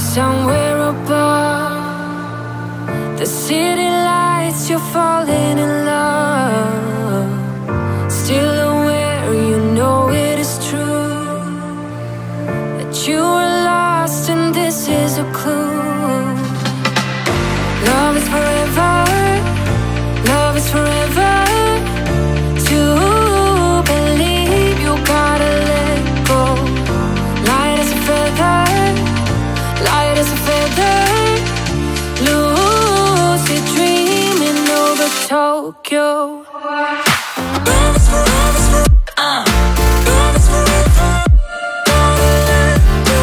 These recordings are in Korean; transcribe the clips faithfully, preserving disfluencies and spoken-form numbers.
somewhere above the city lights, you're falling in love. Still aware, you know it is true that you were lost and this is a clue. Love is forever, love is forever. To believe you gotta let go. Light as a feather, light as a feather. Lucid dreaming over Tokyo. Love is forever, uh. Love is forever. Gotta let go.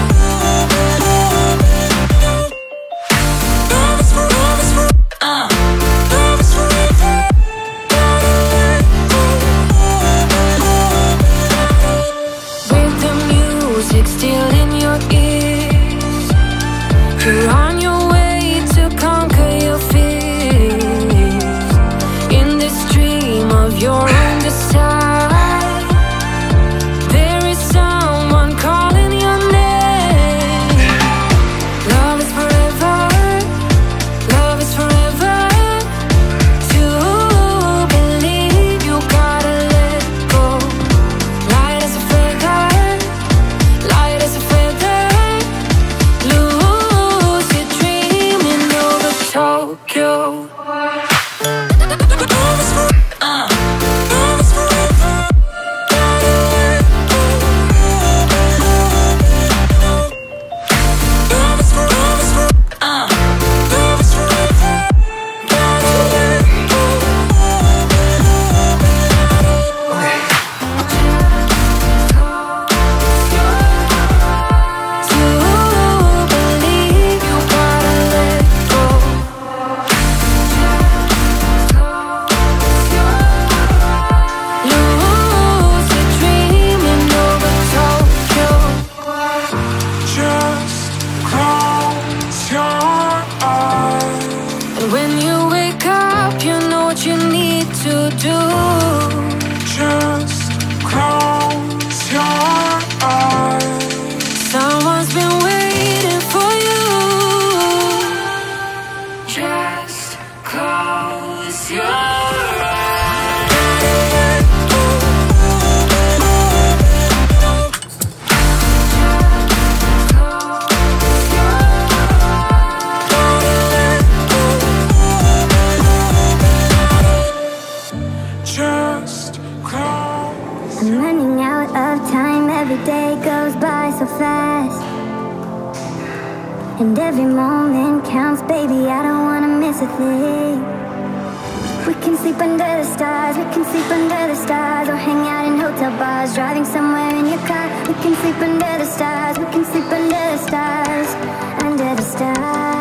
Love is forever, uh. Love is forever. Gotta let go. With the music still in your ears, you're on your way to conquer your fears. In this dream of your own decide, there is someone calling your name. Love is forever, love is forever. To believe you gotta let go. Light as a feather, light as a feather. Lucid dreaming over Tokyo. When you wake up, you know what you need to do. Just close your eyes. Someone's been waiting for you. Just close your eyes. I'm running out of time, every day goes by so fast. And every moment counts, baby, I don't wanna miss a thing. We can sleep under the stars, we can sleep under the stars. Or hang out in hotel bars, driving somewhere in your car. We can sleep under the stars, we can sleep under the stars. Under the stars.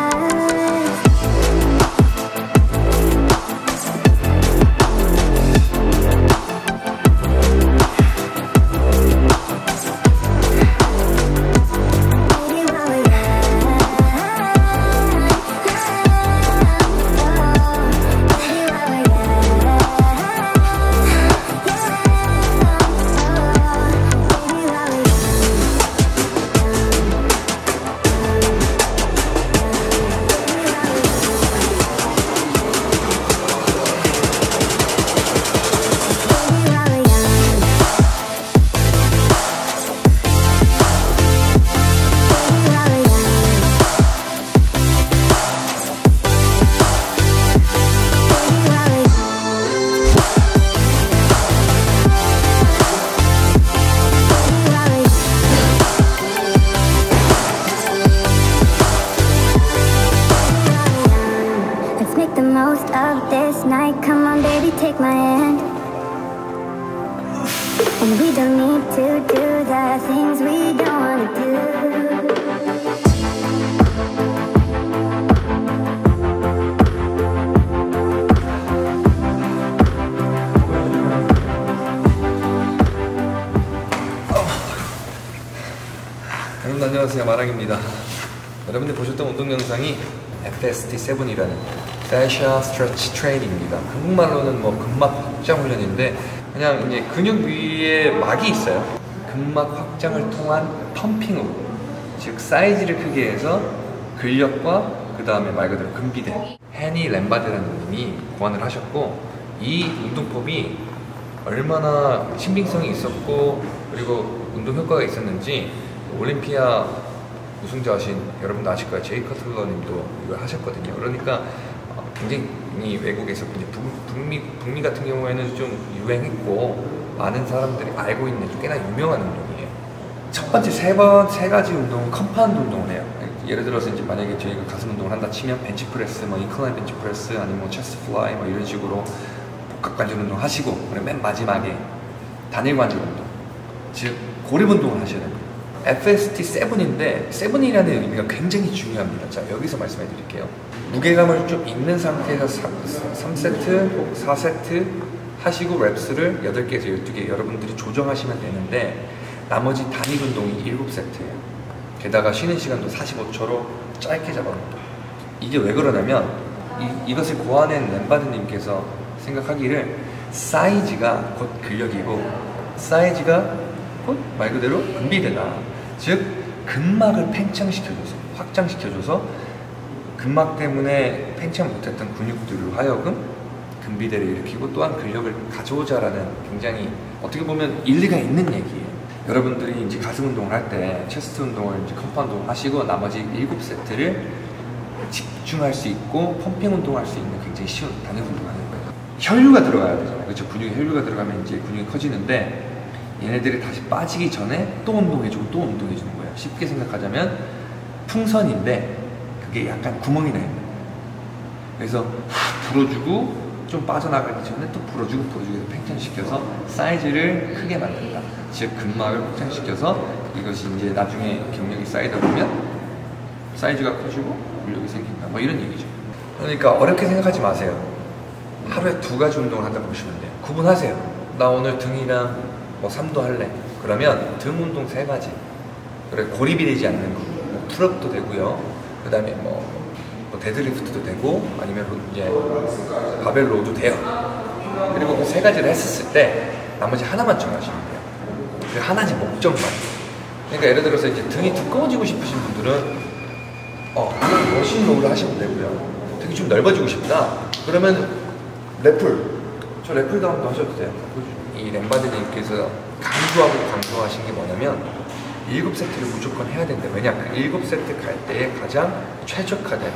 Come on, baby, take my hand. And we don't need to do the things we don't want to do. 여러분 안녕하세요, 마랑입니다. 여러분들 보셨던 운동 영상이 에프 에스 티 세븐이라는 Fascia Stretch Training입니다. 한국말로는 뭐 근막 확장 훈련인데 그냥 이제 근육 위에 막이 있어요. 근막 확장을 통한 펌핑으로 즉 사이즈를 크게 해서 근력과 그 다음에 말 그대로 근비대. 해니 램바드라는 분이 고안을 하셨고, 이 운동법이 얼마나 신빙성이 있었고 그리고 운동 효과가 있었는지 올림피아 우승자신 여러분도 아실 거예요. 제이 커틀러님도 이걸 하셨거든요. 그러니까 굉장히 외국에서 이제 북, 북미, 북미 같은 경우에는 좀 유행했고 많은 사람들이 알고 있는 좀 꽤나 유명한 운동이에요. 첫 번째 세 번 세 가지 운동은 컴파운드 운동을 해요. 예를 들어서 이제 만약에 저희가 가슴 운동을 한다 치면 벤치프레스, 뭐 인클라인 벤치프레스, 아니면 뭐 체스트 플라이 뭐 이런 식으로 복합관절 운동 하시고, 그리고 맨 마지막에 단일관절 운동, 즉 고립 운동을 하셔야 됩니다. 에프에스티 세븐인데 세븐이라는 의미가 굉장히 중요합니다. 자, 여기서 말씀해 드릴게요. 무게감을 좀 있는 상태에서 삼 세트 혹 사 세트 하시고 랩스를 여덟 개에서 열두 개 여러분들이 조정하시면 되는데, 나머지 단일 운동이 일곱 세트예요. 게다가 쉬는 시간도 사십오 초로 짧게 잡아놓는다. 이게 왜 그러냐면 이, 이것을 고안한 램바드님께서 생각하기를 사이즈가 곧 근력이고 사이즈가 곧 말 그대로 근비대다. 즉 근막을 팽창시켜줘서 확장시켜줘서 근막 때문에 팽창 못했던 근육들로 하여금 근비대를 일으키고 또한 근력을 가져오자라는 굉장히 어떻게 보면 일리가 있는 얘기예요. 여러분들이 이제 가슴 운동을 할 때 체스트 운동을 이제 컴파운드 운동 하시고 나머지 일곱 세트를 집중할 수 있고 펌핑 운동할 수 있는 굉장히 쉬운 단일 운동을 하는 거예요. 혈류가 들어가야 되잖아요. 그렇죠? 근육에 혈류가 들어가면 이제 근육이 커지는데 얘네들이 다시 빠지기 전에 또 운동해주고 또 운동해주는 거예요. 쉽게 생각하자면 풍선인데 그게 약간 구멍이 나 있는 거예요. 그래서 불어주고 좀 빠져나가기 전에 또 불어주고 불어주고 해서 팽창시켜서 사이즈를 크게 만든다. 즉 근막을 확장시켜서 이것이 이제 나중에 경력이 쌓이다 보면 사이즈가 커지고 근력이 생긴다. 뭐 이런 얘기죠. 그러니까 어렵게 생각하지 마세요. 하루에 두 가지 운동을 한다고 보시면 돼요. 구분하세요. 나 오늘 등이랑 뭐 삼도 할래. 그러면 등 운동 세 가지. 그래 고립이 되지 않는 거. 뭐 풀업도 되고요. 그 다음에 뭐, 뭐 데드리프트도 되고 아니면 이제 바벨 로우도 돼요. 그리고 그 세 가지를 했었을 때 나머지 하나만 정하시면 돼요. 그 하나지 목적만. 그러니까 예를 들어서 이제 등이 두꺼워지고 싶으신 분들은 어 머신 로우를 하시면 되고요. 등이 좀 넓어지고 싶다. 그러면 래플. 저 래플 다운도 하셔도 돼요. 이 램바드님께서 강조하고 강조하신 게 뭐냐면 일곱 세트를 무조건 해야 된다. 왜냐? 그 일곱 세트 갈 때에 가장 최적화된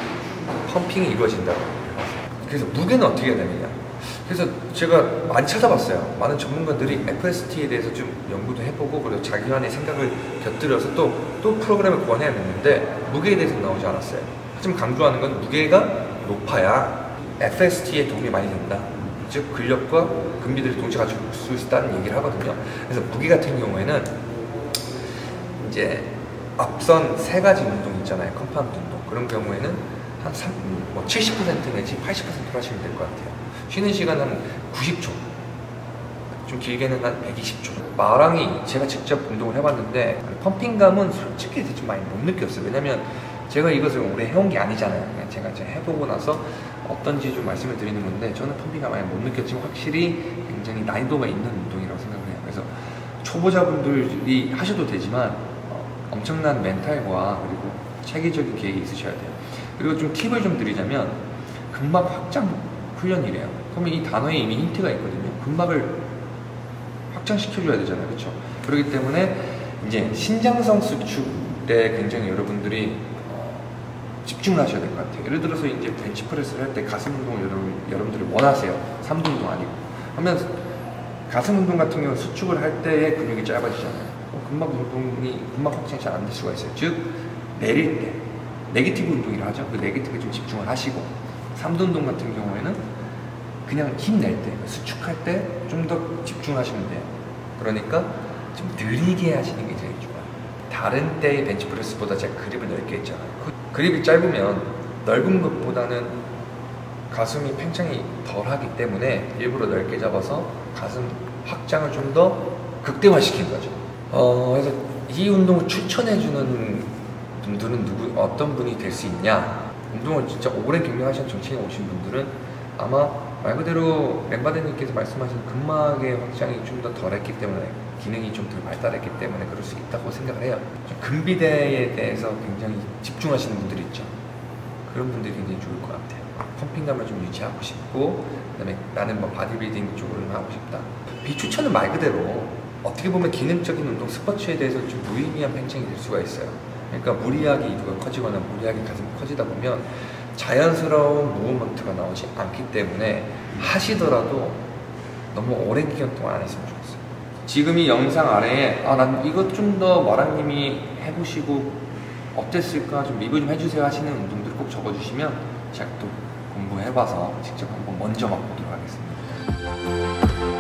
펌핑이 이루어진다고. 그래서 무게는 어떻게 해야 되느냐? 그래서 제가 많이 찾아봤어요. 많은 전문가들이 에프에스티에 대해서 좀 연구도 해보고 그리고 자기만의 생각을 곁들여서 또, 또 프로그램을 고안해냈는데 무게에 대해서 나오지 않았어요. 하지만 강조하는 건 무게가 높아야 에프에스티에 도움이 많이 된다. 즉 근력과 근비들을 동시에 가질 수 있다는 얘기를 하거든요. 그래서 무게 같은 경우에는 이제 앞선 세 가지 운동 있잖아요. 컴파운드 운동. 그런 경우에는 한 삼, 뭐 칠십 퍼센트 내지 팔십 퍼센트로 하시면 될 것 같아요. 쉬는 시간 한 구십 초. 좀 길게는 한 백이십 초. 마랑이 제가 직접 운동을 해봤는데 펌핑감은 솔직히 좀 많이 못 느꼈어요. 왜냐면 제가 이것을 오래 해온 게 아니잖아요. 그냥 제가 이제 해보고 나서 어떤지 좀 말씀을 드리는 건데 저는 펌핑감 많이 못 느꼈지만 확실히 굉장히 난이도가 있는 운동이라고 생각을 해요. 그래서 초보자분들이 하셔도 되지만 어, 엄청난 멘탈과 그리고 체계적인 계획이 있으셔야 돼요. 그리고 좀 팁을 좀 드리자면 근막 확장 훈련이래요. 그러면 이 단어에 이미 힌트가 있거든요. 근막을 확장시켜줘야 되잖아요. 그렇죠? 그렇기 때문에 이제 신장성 수축에 굉장히 여러분들이 어, 집중을 하셔야 될 것 같아요. 예를 들어서 이제 벤치프레스를 할 때 가슴 운동을 여러분, 여러분들이 원하세요. 삼두 운동 아니고. 하면 가슴 운동 같은 경우는 수축을 할 때의 근육이 짧아지잖아요. 근막 운동이 근막 확장이 잘 안 될 수가 있어요. 즉 내릴 때 네게티브 운동이라 하죠. 그 네게티브에 좀 집중을 하시고 삼두 운동 같은 경우에는 그냥 힘낼 때 수축할 때 좀 더 집중하시면 돼요. 그러니까 좀 느리게 하시는 게 제일 좋아요. 다른 때의 벤치프레스보다 제가 그립을 넓게 했잖아요. 그 그립이 짧으면 넓은 것보다는 가슴이 팽창이 덜 하기 때문에 일부러 넓게 잡아서 가슴 확장을 좀 더 극대화시킨 거죠. 어, 그래서 이 운동을 추천해주는 분들은 누구, 어떤 분이 될 수 있냐? 운동을 진짜 오래 경력하신 정치인에 오신 분들은 아마 말 그대로 램바드님께서 말씀하신 근막의 확장이 좀 더 덜했기 때문에 기능이 좀 더 발달했기 때문에 그럴 수 있다고 생각을 해요. 좀 근비대에 대해서 굉장히 집중하시는 분들이 있죠. 그런 분들이 굉장히 좋을 것 같아요. 펌핑감을 좀 유지하고 싶고, 그다음에 나는 뭐 바디빌딩 쪽을 하고 싶다. 비추천은 말 그대로 어떻게 보면 기능적인 운동 스포츠에 대해서 좀 무의미한 팽창이 될 수가 있어요. 그러니까 무리하게 이두가 커지거나 무리하게 가슴이 커지다 보면 자연스러운 무브먼트가 나오지 않기 때문에 하시더라도 너무 오랜 기간 동안 안 했으면 좋겠어요. 지금 이 영상 아래에 아, 난 이것 좀 더 마랑님이 해보시고 어땠을까 좀 리뷰 좀 해주세요 하시는 운동들 꼭 적어주시면 제가 또 공부해봐서 직접 한번 먼저 맛보도록 하겠습니다.